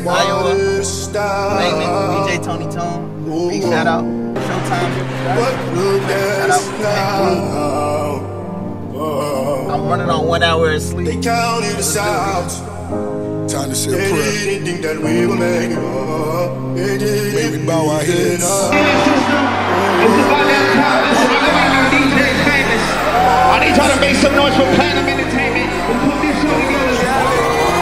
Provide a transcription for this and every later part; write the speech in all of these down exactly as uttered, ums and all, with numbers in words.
Iowa, Raymond, D J Tony Tone, big shout out, Showtime, shout out, I'm running on one hour of sleep. They counted us out. Time to say a They prayer. didn't think that we would make it up. They didn't May we bow our heads. It's about that time. Listen, my nigga D J Famous. I need y'all to make some noise for Platinum Entertainment. We put this show together.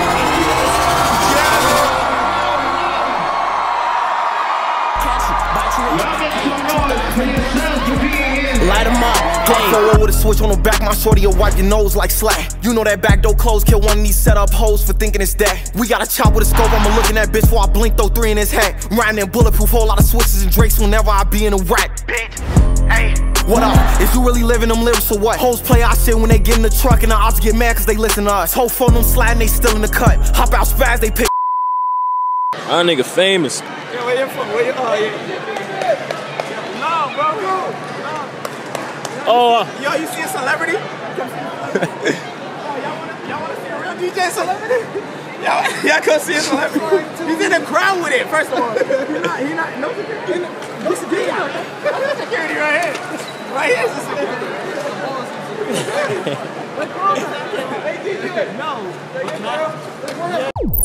Y'all make some noise for yourselves for being here. Light 'em up. Hey. Forward with a switch on the back, my shorty will wipe your nose like slack. You know that back door closed, kill one of these set up hoes for thinking it's that. We got a chop with a scope, I'ma look in that bitch before I blink, throw three in his hat. Riding in bulletproof, whole lot of switches and drakes whenever I be in a rack. Bitch, hey. What up? If you really living them lyrics, so what? Hoes play our shit when they get in the truck, and the odds get mad cause they listen to us. Whole phone them sliding, they still in the cut. Hop out spaz, they pick. Our nigga famous. Yeah, where you from? Where you from? Oh, yeah. No, bro, no. Oh, uh, Yo, you see a celebrity? Y'all wanna see a real D J celebrity? Y'all come see a celebrity? He's in the crowd with it, first of all. He's not, he's not, no security. No security. No security right here. Right here is the security. No.